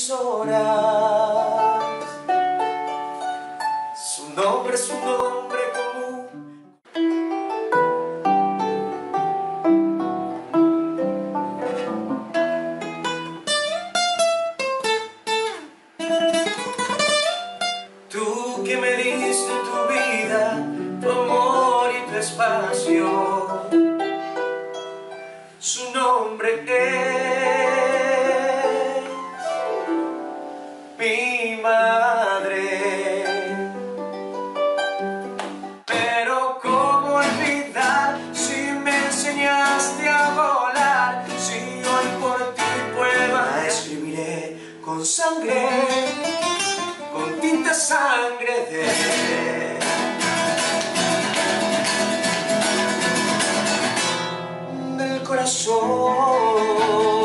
mis horas. Su nombre es un nombre común. Tú que me diste tu vida, tu amor y tu espacio, su nombre es mi madre. Pero cómo olvidar si me enseñaste a volar, si hoy por ti puedo, la escribiré con sangre, con tinta sangre del corazón.